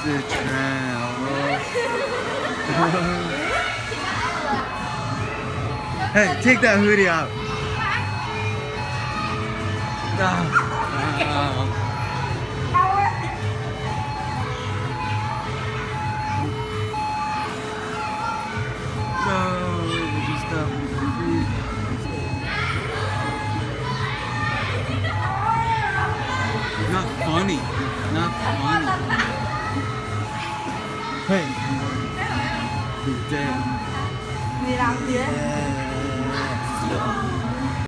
the trowel. Hey, take that hoodie out. No, just stop with the feet. Not funny. Not funny. Hey. Damn. Đi làm gì đấy? Yeah.